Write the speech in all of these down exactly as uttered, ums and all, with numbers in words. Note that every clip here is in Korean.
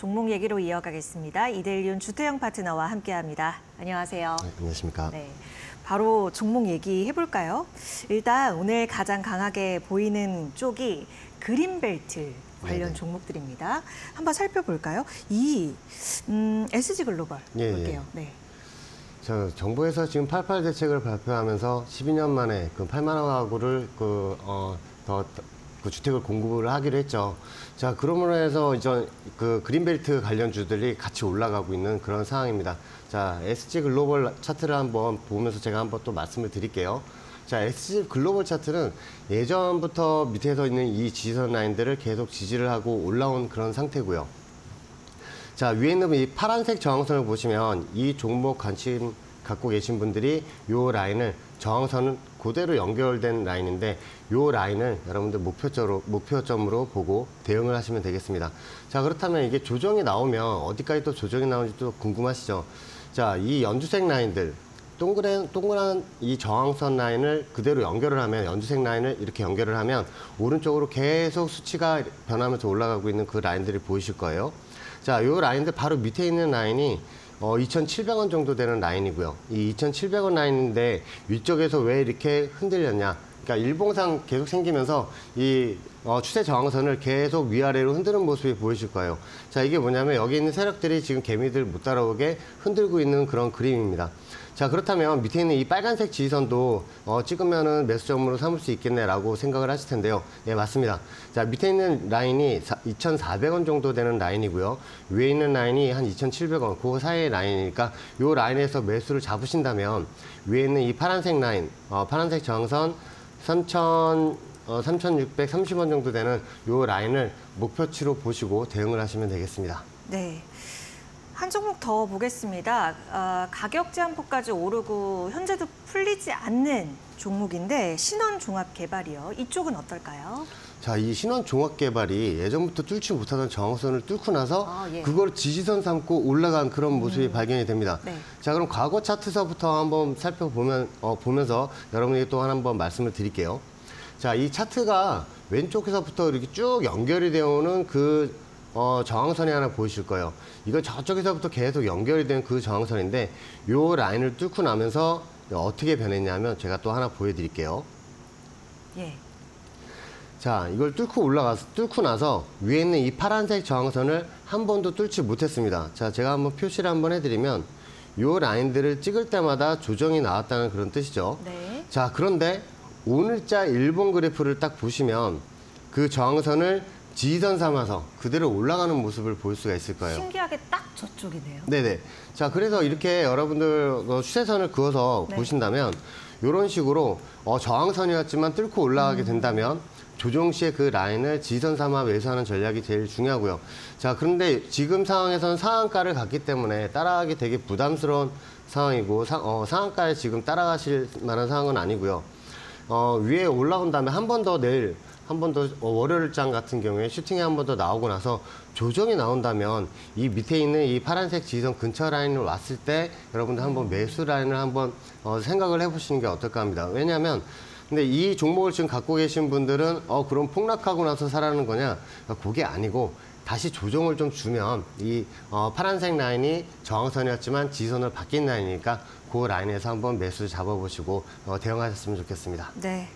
종목 얘기로 이어가겠습니다. 이데일리온 주태영 파트너와 함께합니다. 안녕하세요. 네, 안녕하십니까. 네, 바로 종목 얘기 해볼까요? 일단 오늘 가장 강하게 보이는 쪽이 그린벨트 관련 네네. 종목들입니다. 한번 살펴볼까요? 이 음, 에스지글로벌 예, 볼게요. 예. 네. 저 정부에서 지금 팔십팔 대책을 발표하면서 십이 년 만에 그 팔만 가구를 그, 어, 더, 그 주택을 공급을 하기로 했죠. 자, 그러므로 해서 이제 그 그린벨트 관련주들이 같이 올라가고 있는 그런 상황입니다. 자, 에스지글로벌 차트를 한번 보면서 제가 한번 또 말씀을 드릴게요. 자, 에스지글로벌 차트는 예전부터 밑에서 있는 이 지지선 라인들을 계속 지지를 하고 올라온 그런 상태고요. 자, 위에 있는 이 파란색 저항선을 보시면 이 종목 관심 갖고 계신 분들이 이 라인을 저항선은 그대로 연결된 라인인데 이 라인을 여러분들 목표점으로, 목표점으로 보고 대응을 하시면 되겠습니다. 자, 그렇다면 이게 조정이 나오면 어디까지 또 조정이 나오는지 또 궁금하시죠? 자, 이 연두색 라인들 동그란, 동그란 이 저항선 라인을 그대로 연결을 하면 연두색 라인을 이렇게 연결을 하면 오른쪽으로 계속 수치가 변하면서 올라가고 있는 그 라인들이 보이실 거예요. 자, 이 라인들 바로 밑에 있는 라인이 어, 이천칠백 원 정도 되는 라인이고요. 이 이천칠백 원 라인인데 위쪽에서 왜 이렇게 흔들렸냐? 그러니까 일봉상 계속 생기면서 이 어, 추세 저항선을 계속 위아래로 흔드는 모습이 보이실 거예요. 자, 이게 뭐냐면 여기 있는 세력들이 지금 개미들 못 따라오게 흔들고 있는 그런 그림입니다. 자, 그렇다면 밑에 있는 이 빨간색 지지선도 어, 찍으면은 매수점으로 삼을 수 있겠네라고 생각을 하실 텐데요. 예, 맞습니다. 자, 밑에 있는 라인이 이천사백 원 정도 되는 라인이고요. 위에 있는 라인이 한 이천칠백 원, 그 사이의 라인이니까 이 라인에서 매수를 잡으신다면 위에 있는 이 파란색 라인, 어, 파란색 저항선 삼천, 어, 삼천육백삼십 원 정도 되는 이 라인을 목표치로 보시고 대응을 하시면 되겠습니다. 네. 한 종목 더 보겠습니다. 어, 가격 제한폭까지 오르고 현재도 풀리지 않는 종목인데 신원종합개발이요. 이쪽은 어떨까요? 자, 이 신원종합개발이 예전부터 뚫지 못하던 저항선을 뚫고 나서 아, 예. 그걸 지지선 삼고 올라간 그런 모습이 음. 발견이 됩니다. 네. 자, 그럼 과거 차트서부터 한번 살펴보면 어, 보면서 여러분에게 또 한번 말씀을 드릴게요. 자, 이 차트가 왼쪽에서부터 이렇게 쭉 연결이 되어 오는 그 어, 저항선이 하나 보이실 거예요. 이건 저쪽에서부터 계속 연결이 된 그 저항선인데 이 라인을 뚫고 나면서 어떻게 변했냐면 제가 또 하나 보여드릴게요. 예. 자, 이걸 뚫고 올라가서 뚫고 나서 위에 있는 이 파란색 저항선을 한 번도 뚫지 못했습니다. 자, 제가 한번 표시를 한번 해드리면 이 라인들을 찍을 때마다 조정이 나왔다는 그런 뜻이죠. 네. 자, 그런데 오늘자 일본 그래프를 딱 보시면 그 저항선을 지지선 삼아서 그대로 올라가는 모습을 볼 수가 있을 거예요. 신기하게 딱 저쪽이네요. 네네. 자, 그래서 이렇게 여러분들 추세선을 그어서 네. 보신다면 이런 식으로 어, 저항선이었지만 뚫고 올라가게 음. 된다면 조정 시에 그 라인을 지지선 삼아 매수하는 전략이 제일 중요하고요. 자, 그런데 지금 상황에서는 상한가를 갔기 때문에 따라가기 되게 부담스러운 상황이고 사, 어, 상한가에 지금 따라가실 만한 상황은 아니고요. 어, 위에 올라온 다음에 한 번 더 내일 한 번 더 월요일장 같은 경우에 슈팅이 한 번 더 나오고 나서 조정이 나온다면 이 밑에 있는 이 파란색 지지선 근처 라인을 왔을 때 여러분들 한번 매수 라인을 한번 어, 생각을 해보시는 게 어떨까 합니다. 왜냐하면 근데 이 종목을 지금 갖고 계신 분들은 어 그럼 폭락하고 나서 사라는 거냐? 그게 아니고 다시 조정을 좀 주면 이 어, 파란색 라인이 저항선이었지만 지지선을 바뀐 라인이니까 그 라인에서 한번 매수 잡아보시고 어, 대응하셨으면 좋겠습니다. 네.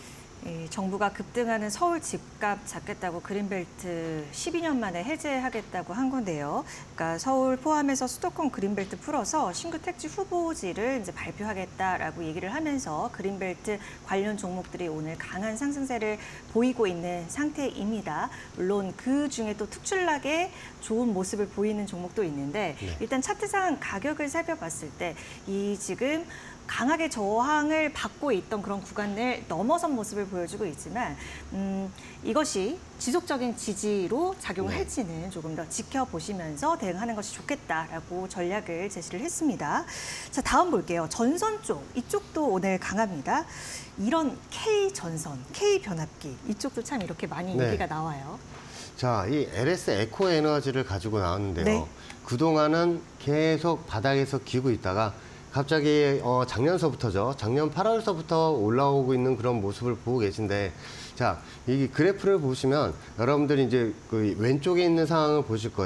이 정부가 급등하는 서울 집값 잡겠다고 그린벨트 십이 년 만에 해제하겠다고 한 건데요. 그러니까 서울 포함해서 수도권 그린벨트 풀어서 신규 택지 후보지를 이제 발표하겠다라고 얘기를 하면서 그린벨트 관련 종목들이 오늘 강한 상승세를 보이고 있는 상태입니다. 물론 그 중에 또 특출나게 좋은 모습을 보이는 종목도 있는데 네. 일단 차트상 가격을 살펴봤을 때 이 지금 강하게 저항을 받고 있던 그런 구간을 넘어선 모습을 보여주고 있지만 음, 이것이 지속적인 지지로 작용을 네. 할지는 조금 더 지켜보시면서 대응하는 것이 좋겠다라고 전략을 제시를 했습니다. 자, 다음 볼게요. 전선 쪽, 이쪽도 오늘 강합니다. 이런 K전선, K변압기, 이쪽도 참 이렇게 많이 네. 얘기가 나와요. 자, 이 엘에스 에코 에너지를 가지고 나왔는데요. 네. 그동안은 계속 바닥에서 기고 있다가 갑자기 어, 작년서부터죠. 작년 팔월서부터 올라오고 있는 그런 모습을 보고 계신데, 자, 이 그래프를 보시면 여러분들이 이제 그 왼쪽에 있는 상황을 보실 거예요.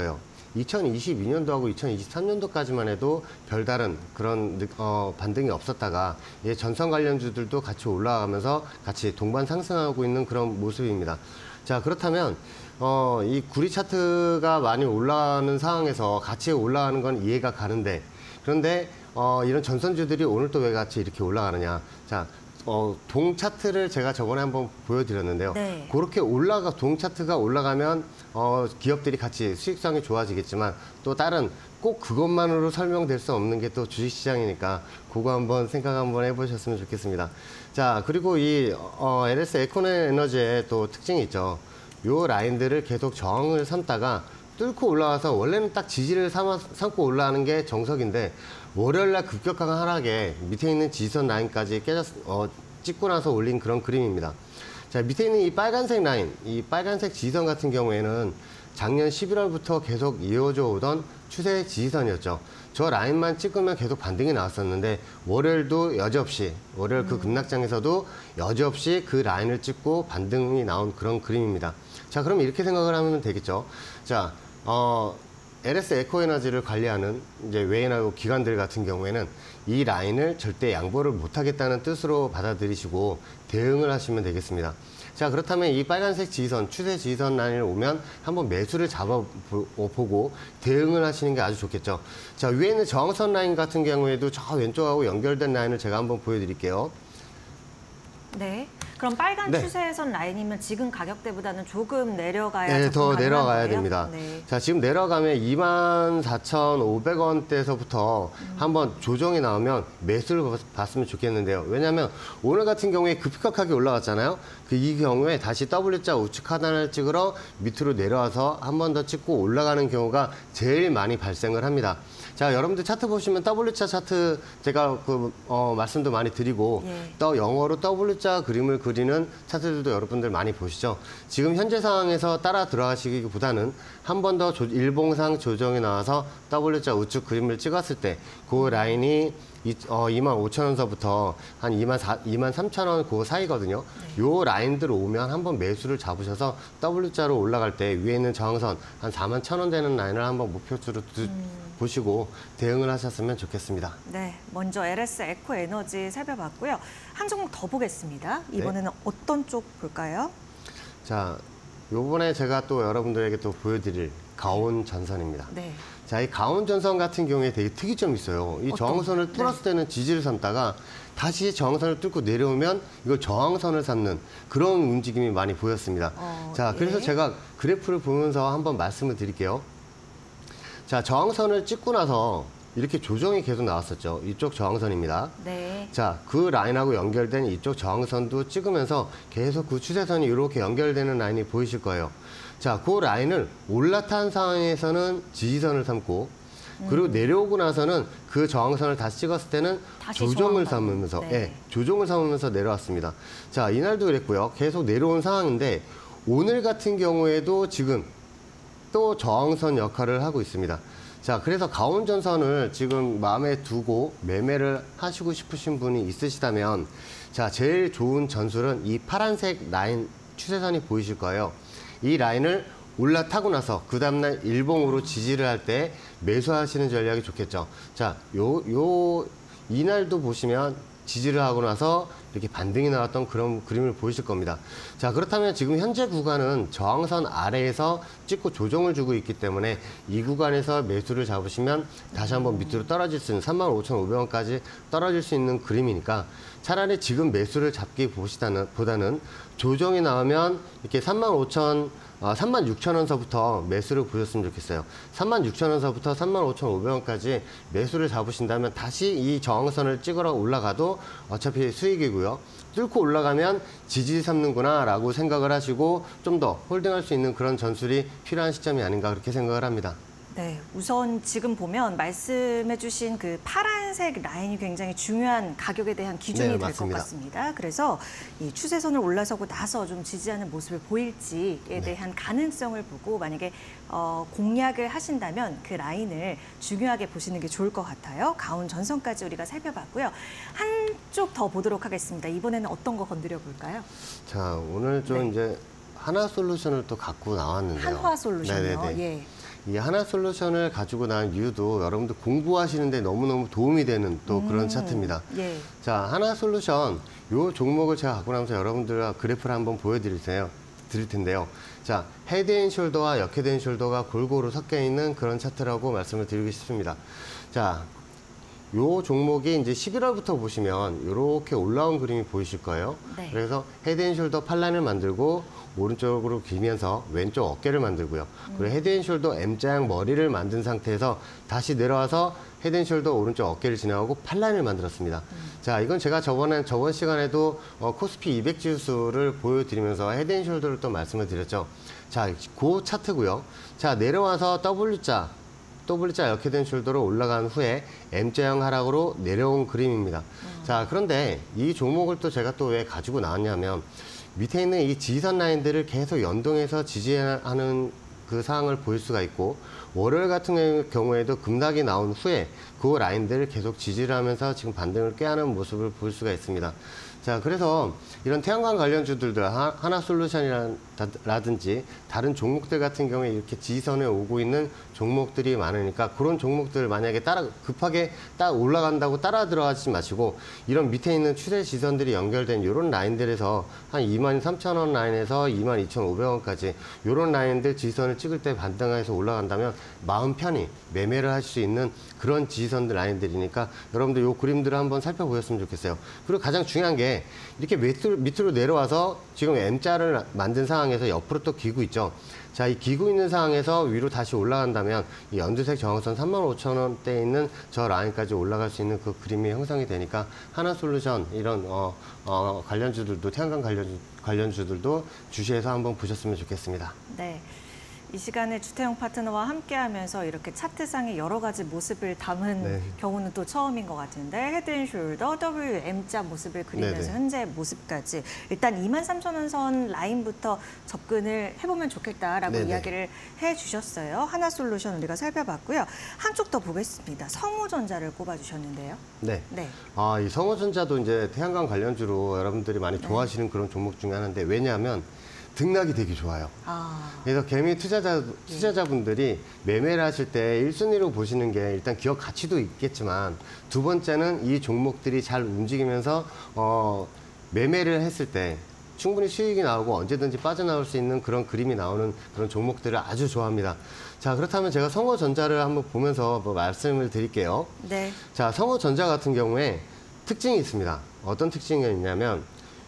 이천이십이 년도하고 이천이십삼 년도까지만 해도 별다른 그런 느- 어, 반등이 없었다가 예, 전선 관련주들도 같이 올라가면서 같이 동반 상승하고 있는 그런 모습입니다. 자, 그렇다면 어, 이 구리 차트가 많이 올라가는 상황에서 같이 올라가는 건 이해가 가는데, 그런데 어, 이런 전선주들이 오늘 또 왜 같이 이렇게 올라가느냐. 자, 어, 동 차트를 제가 저번에 한번 보여드렸는데요. 네. 그렇게 올라가, 동 차트가 올라가면 어, 기업들이 같이 수익성이 좋아지겠지만 또 다른 꼭 그것만으로 설명될 수 없는 게 또 주식시장이니까 그거 한번 생각 한번 해보셨으면 좋겠습니다. 자, 그리고 이 어, 엘에스 에코에너지의 또 특징이 있죠. 요 라인들을 계속 저항을 삼다가 뚫고 올라와서 원래는 딱 지지를 삼아, 삼고 올라가는 게 정석인데 월요일날 급격한 하락에 밑에 있는 지지선 라인까지 깨졌, 어, 찍고 나서 올린 그런 그림입니다. 자, 밑에 있는 이 빨간색 라인, 이 빨간색 지지선 같은 경우에는 작년 십일월부터 계속 이어져 오던 추세 지지선이었죠. 저 라인만 찍으면 계속 반등이 나왔었는데 월요일도 여지없이 월요일 그 급락장에서도 여지없이 그 라인을 찍고 반등이 나온 그런 그림입니다. 자, 그럼 이렇게 생각을 하면 되겠죠. 자, 어, 엘에스 에코에너지를 관리하는 이제 외인하고 기관들 같은 경우에는 이 라인을 절대 양보를 못하겠다는 뜻으로 받아들이시고 대응을 하시면 되겠습니다. 자, 그렇다면 이 빨간색 지지선, 추세 지지선 라인을 오면 한번 매수를 잡아보고 대응을 하시는 게 아주 좋겠죠. 자, 위에 있는 저항선 라인 같은 경우에도 저 왼쪽하고 연결된 라인을 제가 한번 보여드릴게요. 네. 그럼 빨간 네. 추세선 라인이면 지금 가격대보다는 조금 내려가야 네, 접근 더 가능한 내려가야 거예요? 됩니다. 네. 자, 지금 내려가면 이만 사천오백 원대에서부터 음. 한번 조정이 나오면 매수를 봤으면 좋겠는데요. 왜냐하면 오늘 같은 경우에 급격하게 올라갔잖아요. 그 이 경우에 다시 W자 우측 하단을 찍으러 밑으로 내려와서 한 번 더 찍고 올라가는 경우가 제일 많이 발생을 합니다. 자, 여러분들 차트 보시면 W자 차트 제가 그 어, 말씀도 많이 드리고 예. 또 영어로 W자 그림을 그리는 차트들도 여러분들 많이 보시죠. 지금 현재 상황에서 따라 들어가시기보다는 한 번 더 일봉상 조정이 나와서 W자 우측 그림을 찍었을 때 그 라인이 이, 어, 이만 오천 원서부터 한 이만 삼천 원 그 사이거든요. 네. 요 라인들 오면 한번 매수를 잡으셔서 W자로 올라갈 때 위에 있는 저항선 한 사만 천 원 되는 라인을 한번 목표주로 두, 음. 보시고 대응을 하셨으면 좋겠습니다. 네, 먼저 엘에스 에코에너지 살펴봤고요. 한 종목 더 보겠습니다. 이번에는 네. 어떤 쪽 볼까요? 자, 요번에 제가 또 여러분들에게 또 보여드릴 가온 전선입니다. 네. 자, 이 가온 전선 같은 경우에 되게 특이점이 있어요. 이 저항선을 뚫었을 때는 지지를 삼다가 다시 저항선을 뚫고 내려오면 이걸 저항선을 삼는 그런 움직임이 많이 보였습니다. 어, 자, 그래서 예. 제가 그래프를 보면서 한번 말씀을 드릴게요. 자, 저항선을 찍고 나서 이렇게 조정이 계속 나왔었죠. 이쪽 저항선입니다. 네. 자, 그 라인하고 연결된 이쪽 저항선도 찍으면서 계속 그 추세선이 이렇게 연결되는 라인이 보이실 거예요. 자, 그 라인을 올라탄 상황에서는 지지선을 삼고 그리고 음. 내려오고 나서는 그 저항선을 다시 찍었을 때는 조정을 삼으면서 네. 예, 조정을 삼으면서 내려왔습니다. 자, 이날도 그랬고요. 계속 내려온 상황인데 오늘 같은 경우에도 지금 또 저항선 역할을 하고 있습니다. 자, 그래서 가온전선을 지금 마음에 두고 매매를 하시고 싶으신 분이 있으시다면 자, 제일 좋은 전술은 이 파란색 라인 추세선이 보이실 거예요. 이 라인을 올라타고 나서 그 다음날 일봉으로 지지를 할 때 매수하시는 전략이 좋겠죠. 자, 요, 요, 이날도 보시면 지지를 하고 나서 이렇게 반등이 나왔던 그런 그림을 보이실 겁니다. 자, 그렇다면 지금 현재 구간은 저항선 아래에서 찍고 조정을 주고 있기 때문에 이 구간에서 매수를 잡으시면 다시 한번 밑으로 떨어질 수 있는 삼만 오천오백 원까지 떨어질 수 있는 그림이니까 차라리 지금 매수를 잡기 보시다는, 보다는 조정이 나오면 이렇게 삼만 오천, 어, 삼만 육천 원서부터 매수를 보셨으면 좋겠어요. 삼만 육천 원서부터 삼만 오천오백 원까지 매수를 잡으신다면 다시 이 저항선을 찍으러 올라가도 어차피 수익이고요. 뚫고 올라가면 지지 삼는구나 라고 생각을 하시고 좀 더 홀딩할 수 있는 그런 전술이 필요한 시점이 아닌가 그렇게 생각을 합니다. 네, 우선 지금 보면 말씀해주신 그 파란색 라인이 굉장히 중요한 가격에 대한 기준이 네, 될 것 맞습니다. 같습니다. 그래서 이 추세선을 올라서고 나서 좀 지지하는 모습을 보일지에 네. 대한 가능성을 보고 만약에 어, 공략을 하신다면 그 라인을 중요하게 보시는 게 좋을 것 같아요. 가온 전선까지 우리가 살펴봤고요. 한쪽 더 보도록 하겠습니다. 이번에는 어떤 거 건드려 볼까요? 자, 오늘 좀 네. 이제 한화 솔루션을 또 갖고 나왔는데요. 한화 솔루션이요. 네네네. 예. 이 하나솔루션을 가지고 난 이유도 여러분들 공부하시는데 너무너무 도움이 되는 또 그런 음, 차트입니다. 예. 자, 하나솔루션 요 종목을 제가 갖고 나면서 여러분들과 그래프를 한번 보여드릴게요. 드릴 텐데요. 자, 헤드앤숄더와 역헤드앤숄더가 골고루 섞여 있는 그런 차트라고 말씀을 드리고 싶습니다. 자, 요 종목이 이제 십일월부터 보시면 이렇게 올라온 그림이 보이실 거예요. 네. 그래서 헤드앤숄더 팔라인을 만들고 오른쪽으로 길면서 왼쪽 어깨를 만들고요. 그리고 헤드앤숄더 M자형 머리를 만든 상태에서 다시 내려와서 헤드앤숄더 오른쪽 어깨를 지나가고 팔라인을 만들었습니다. 음. 자, 이건 제가 저번에 저번 시간에도 어, 코스피 이백 지수를 보여드리면서 헤드앤숄더를 또 말씀을 드렸죠. 자, 그 차트고요. 자, 내려와서 W자 W자 역헤드앤숄더로 올라간 후에 M자형 하락으로 내려온 그림입니다. 음. 자, 그런데 이 종목을 또 제가 또 왜 가지고 나왔냐면 밑에 있는 이 지지선 라인들을 계속 연동해서 지지하는 그 상황을 보일 수가 있고 월요일 같은 경우에도 급락이 나온 후에 그 라인들을 계속 지지를 하면서 지금 반등을 꾀하는 모습을 볼 수가 있습니다. 자, 그래서 이런 태양광 관련주들도 하나솔루션이라든지 다른 종목들 같은 경우에 이렇게 지지선에 오고 있는 종목들이 많으니까 그런 종목들 만약에 따라 급하게 딱 올라간다고 따라 들어가지 마시고 이런 밑에 있는 추세 지선들이 연결된 이런 라인들에서 한 이만 삼천 원 라인에서 이만 이천오백 원까지 이런 라인들 지지선을 찍을 때 반등해서 올라간다면 마음 편히 매매를 할 수 있는 그런 지지선들 라인들이니까 여러분들 이 그림들을 한번 살펴보셨으면 좋겠어요. 그리고 가장 중요한 게 이렇게 밑으로, 밑으로 내려와서 지금 M자를 만든 상황에서 옆으로 또 기고 있죠. 자, 이 기고 있는 상황에서 위로 다시 올라간다면 이 연두색 저항선 삼만 오천 원대에 있는 저 라인까지 올라갈 수 있는 그 그림이 형성이 되니까 하나솔루션 이런 어, 어, 관련주들도 태양광 관련, 관련주들도 주시해서 한번 보셨으면 좋겠습니다. 네. 이 시간에 주태영 파트너와 함께하면서 이렇게 차트상의 여러 가지 모습을 담은 네. 경우는 또 처음인 것 같은데 헤드앤숄더, 더블유엠자 모습을 그리면서 네네. 현재 모습까지 일단 이만 삼천 원 선 라인부터 접근을 해보면 좋겠다라고 네네. 이야기를 해주셨어요. 하나솔루션 우리가 살펴봤고요. 한쪽 더 보겠습니다. 성우전자를 꼽아주셨는데요. 네. 네. 아, 이 성우전자도 이제 태양광 관련주로 여러분들이 많이 좋아하시는 네. 그런 종목 중에 하나인데 왜냐하면 등락이 되게 좋아요. 아. 그래서 개미 투자자, 투자자분들이 매매를 하실 때 일 순위로 보시는 게 일단 기업 가치도 있겠지만 두 번째는 이 종목들이 잘 움직이면서 어, 매매를 했을 때 충분히 수익이 나오고 언제든지 빠져나올 수 있는 그런 그림이 나오는 그런 종목들을 아주 좋아합니다. 자, 그렇다면 제가 성호전자를 한번 보면서 뭐 말씀을 드릴게요. 네. 자, 성호전자 같은 경우에 특징이 있습니다. 어떤 특징이 있냐면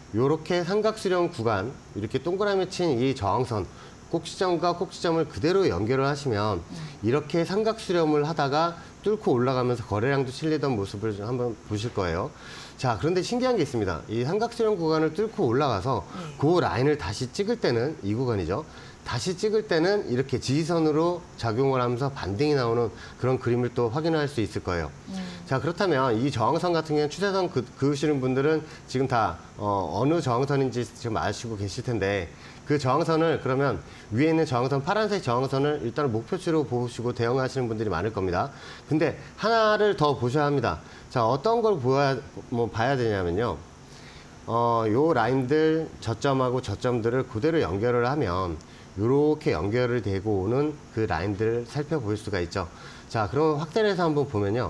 요렇게 삼각수렴 구간, 이렇게 동그라미 친 이 저항선, 꼭지점과 꼭지점을 그대로 연결을 하시면 이렇게 삼각수렴을 하다가 뚫고 올라가면서 거래량도 실리던 모습을 좀 한번 보실 거예요. 자, 그런데 신기한 게 있습니다. 이 삼각수렴 구간을 뚫고 올라가서 네. 그 라인을 다시 찍을 때는 이 구간이죠. 다시 찍을 때는 이렇게 지지선으로 작용을 하면서 반등이 나오는 그런 그림을 또 확인할 수 있을 거예요. 음. 자, 그렇다면 이 저항선 같은 경우는 추세선 그, 그으시는 분들은 지금 다 어, 어느 저항선인지 지금 아시고 계실 텐데 그 저항선을 그러면 위에 있는 저항선 파란색 저항선을 일단 목표치로 보시고 대응하시는 분들이 많을 겁니다. 근데 하나를 더 보셔야 합니다. 자, 어떤 걸 보야, 뭐 봐야 되냐면요. 어, 요 라인들 저점하고 저점들을 그대로 연결을 하면 이렇게 연결을 되고 오는 그 라인들을 살펴볼 수가 있죠. 자, 그럼 확대를 해서 한번 보면요.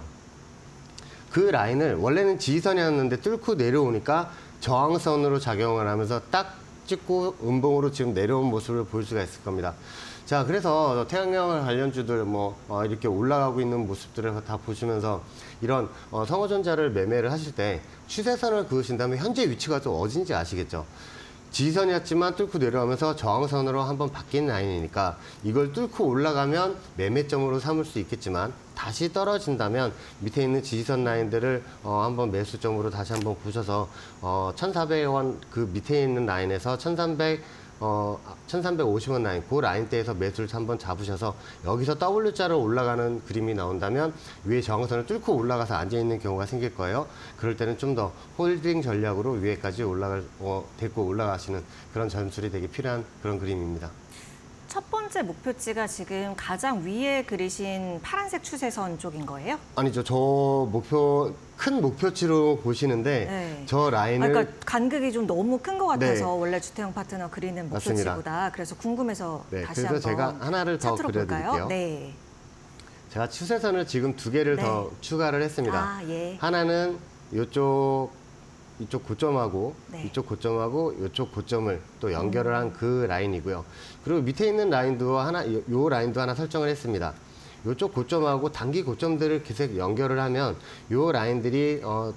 그 라인을 원래는 지지선이었는데 뚫고 내려오니까 저항선으로 작용을 하면서 딱 찍고 음봉으로 지금 내려온 모습을 볼 수가 있을 겁니다. 자, 그래서 태양광 관련주들 뭐 어, 이렇게 올라가고 있는 모습들을 다 보시면서 이런 어, 성호전자를 매매를 하실 때 추세선을 그으신다면 현재 위치가 또 어딘지 아시겠죠? 지지선이었지만 뚫고 내려오면서 저항선으로 한번 바뀐 라인이니까 이걸 뚫고 올라가면 매매점으로 삼을 수 있겠지만 다시 떨어진다면 밑에 있는 지지선 라인들을 어, 한번 매수점으로 다시 한번 보셔서 어, 천사백 원 그 밑에 있는 라인에서 천삼백 어, 천삼백오십 원 라인, 그 라인대에서 매수를 한번 잡으셔서 여기서 W자로 올라가는 그림이 나온다면 위에 저항선을 뚫고 올라가서 앉아있는 경우가 생길 거예요. 그럴 때는 좀 더 홀딩 전략으로 위에까지 올라갈, 어, 데리고 올라가시는 그런 전술이 되게 필요한 그런 그림입니다. 첫 번째 목표치가 지금 가장 위에 그리신 파란색 추세선 쪽인 거예요? 아니죠. 저 목표 큰 목표치로 보시는데 네. 저 아, 라인을 그러니까 간극이 좀 너무 큰 것 같아서 네. 원래 주택형 파트너 그리는 맞습니다. 목표치보다. 그래서 궁금해서 네, 다시 그래서 한번 제가 하나를 더 차트로 그려드릴게요. 볼까요? 네. 제가 추세선을 지금 두 개를 네. 더 추가를 했습니다. 아, 예. 하나는 이쪽 이쪽 고점하고 네. 이쪽 고점하고 이쪽 고점을 또 연결을 한 그 라인이고요. 그리고 밑에 있는 라인도 하나, 요, 요 라인도 하나 설정을 했습니다. 이쪽 고점하고 단기 고점들을 계속 연결을 하면 요 라인들이 어,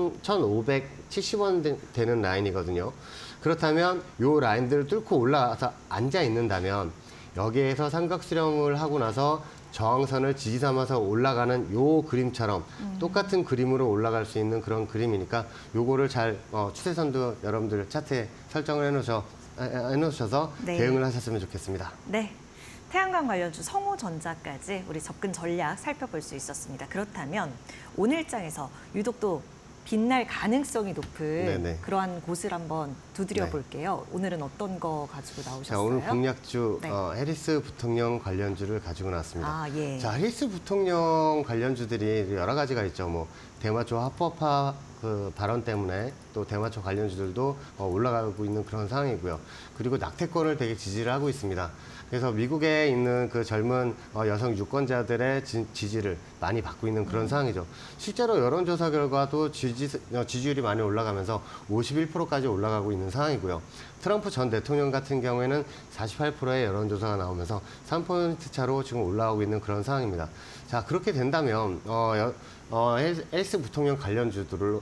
천오백칠십 원 되, 되는 라인이거든요. 그렇다면 요 라인들을 뚫고 올라가서 앉아 있는다면 여기에서 삼각 수렴을 하고 나서 저항선을 지지 삼아서 올라가는 요 그림처럼 음. 똑같은 그림으로 올라갈 수 있는 그런 그림이니까 요거를 잘 어, 추세선도 여러분들 차트에 설정을 해놓으셔, 해놓으셔서 네. 대응을 하셨으면 좋겠습니다. 네. 태양광 관련주 성우전자까지 우리 접근 전략 살펴볼 수 있었습니다. 그렇다면 오늘장에서 유독 또 빛날 가능성이 높은 네네. 그러한 곳을 한번 두드려 네. 볼게요. 오늘은 어떤 거 가지고 나오셨어요? 자, 오늘 공략주 네. 어, 해리스 부통령 관련주를 가지고 나왔습니다. 아, 예. 자, 해리스 부통령 관련주들이 여러 가지가 있죠. 뭐 대마초 합법화 그 발언 때문에 또 대마초 관련주들도 어, 올라가고 있는 그런 상황이고요. 그리고 낙태권을 되게 지지를 하고 있습니다. 그래서 미국에 있는 그 젊은 어, 여성 유권자들의 지, 지지를 많이 받고 있는 그런 음. 상황이죠. 실제로 여론조사 결과도 지지, 어, 지지율이 많이 올라가면서 오십일 퍼센트까지 올라가고 있는 상황이고요. 트럼프 전 대통령 같은 경우에는 사십팔 퍼센트의 여론조사가 나오면서 삼 포인트 차로 지금 올라가고 있는 그런 상황입니다. 자, 그렇게 된다면 어, 여, 어, 해리스 부통령 관련주들을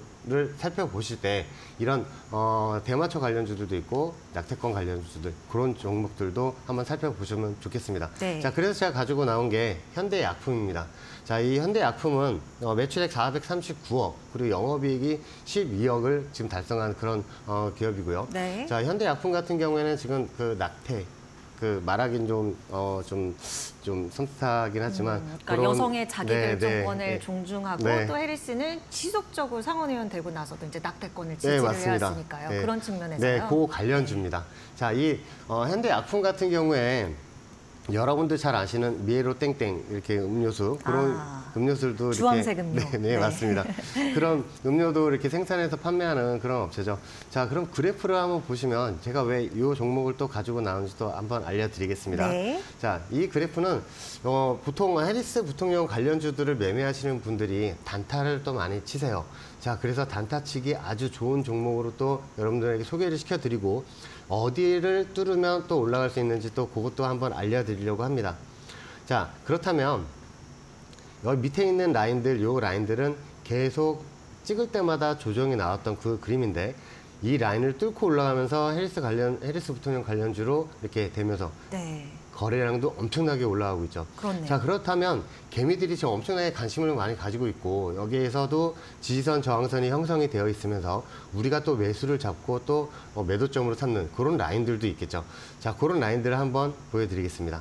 살펴보실 때 이런 어, 대마초 관련주들도 있고 낙태권 관련주들 그런 종목들도 한번 살펴보시면 좋겠습니다. 네. 자, 그래서 제가 가지고 나온 게 현대약품입니다. 자, 이 현대약품은 어, 매출액 사백삼십구억 그리고 영업이익이 십이억을 지금 달성한 그런 어, 기업이고요. 네. 자, 현대약품 같은 경우에는 지금 그 낙태 그 말하긴 좀, 어, 좀, 좀 섬뜩하긴 하지만. 음, 그러니까 그런- 여성의 자기결정권을 네, 네, 네. 존중하고 네. 또 해리스는 지속적으로 상원의원 되고 나서도 이제 낙태권을 네, 지지를 맞습니다. 해왔으니까요. 네. 그런 측면에서요. 네, 그 관련주입니다. 자, 이 어, 현대약품 같은 경우에 여러분들 잘 아시는 미에로 땡땡 이렇게 음료수 그런 아, 음료수들도 이렇게 주황색 음료. 네, 네, 네. 맞습니다. 그런 음료도 이렇게 생산해서 판매하는 그런 업체죠. 자, 그럼 그래프를 한번 보시면 제가 왜 이 종목을 또 가지고 나온지도 한번 알려드리겠습니다. 네. 자, 이 그래프는 어, 보통 해리스 부통령 관련주들을 매매하시는 분들이 단타를 또 많이 치세요. 자, 그래서 단타치기 아주 좋은 종목으로 또 여러분들에게 소개를 시켜드리고 어디를 뚫으면 또 올라갈 수 있는지 또 그것도 한번 알려드리려고 합니다. 자, 그렇다면 여기 밑에 있는 라인들, 요 라인들은 계속 찍을 때마다 조정이 나왔던 그 그림인데 이 라인을 뚫고 올라가면서 해리스 관련, 해리스 부통령 관련주로 이렇게 되면서 네. 거래량도 엄청나게 올라가고 있죠. 그렇네요. 자, 그렇다면 개미들이 지금 엄청나게 관심을 많이 가지고 있고 여기에서도 지지선, 저항선이 형성이 되어 있으면서 우리가 또 매수를 잡고 또 어, 매도점으로 삼는 그런 라인들도 있겠죠. 자, 그런 라인들을 한번 보여드리겠습니다.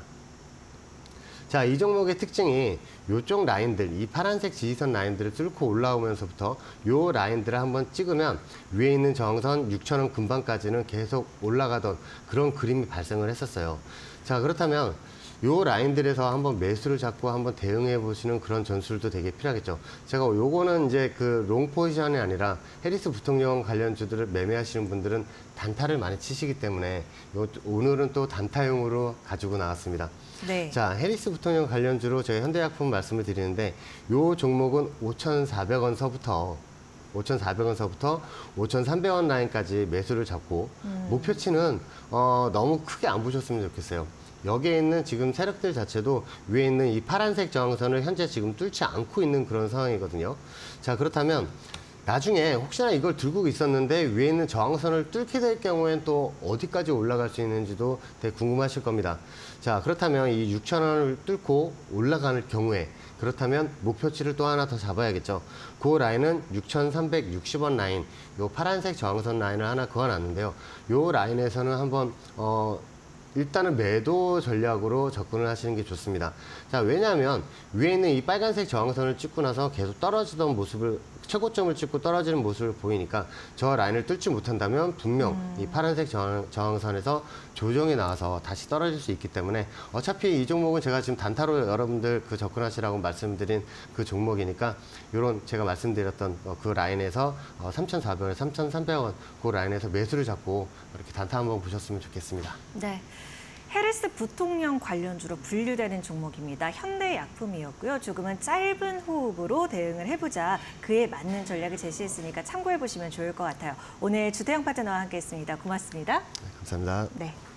자, 이 종목의 특징이 요쪽 라인들, 이 파란색 지지선 라인들을 뚫고 올라오면서부터 요 라인들을 한번 찍으면 위에 있는 저항선 육천 원 근방까지는 계속 올라가던 그런 그림이 발생을 했었어요. 자, 그렇다면 요 라인들에서 한번 매수를 잡고 한번 대응해 보시는 그런 전술도 되게 필요하겠죠. 제가 요거는 이제 그 롱 포지션이 아니라 해리스 부통령 관련주들을 매매하시는 분들은 단타를 많이 치시기 때문에 요, 오늘은 또 단타용으로 가지고 나왔습니다. 네. 자, 해리스 부통령 관련주로 저희 현대약품 말씀을 드리는데 요 종목은 오천사백 원서부터 오천사백 원서부터 오천삼백 원 라인까지 매수를 잡고 음. 목표치는 어, 너무 크게 안 보셨으면 좋겠어요. 여기에 있는 지금 세력들 자체도 위에 있는 이 파란색 저항선을 현재 지금 뚫지 않고 있는 그런 상황이거든요. 자, 그렇다면 나중에 혹시나 이걸 들고 있었는데 위에 있는 저항선을 뚫게 될 경우엔 또 어디까지 올라갈 수 있는지도 되게 궁금하실 겁니다. 자, 그렇다면 이 육천 원을 뚫고 올라가는 경우에 그렇다면 목표치를 또 하나 더 잡아야겠죠. 그 라인은 육천삼백육십 원 라인, 요 파란색 저항선 라인을 하나 그어놨는데요. 요 라인에서는 한번 어, 일단은 매도 전략으로 접근을 하시는 게 좋습니다. 자, 왜냐하면 위에 있는 이 빨간색 저항선을 찍고 나서 계속 떨어지던 모습을 최고점을 찍고 떨어지는 모습을 보이니까 저 라인을 뚫지 못한다면 분명 음. 이 파란색 저항, 저항선에서 조정이 나와서 다시 떨어질 수 있기 때문에 어차피 이 종목은 제가 지금 단타로 여러분들 그 접근하시라고 말씀드린 그 종목이니까 이런 제가 말씀드렸던 어, 그 라인에서 어, 삼천사백 원, 삼천삼백 원 그 라인에서 매수를 잡고 이렇게 단타 한번 보셨으면 좋겠습니다. 네. 헤르스 부통령 관련주로 분류되는 종목입니다. 현대약품이었고요. 조금은 짧은 호흡으로 대응을 해보자. 그에 맞는 전략을 제시했으니까 참고해보시면 좋을 것 같아요. 오늘 주태영 파트너와 함께했습니다. 고맙습니다. 네, 감사합니다. 네.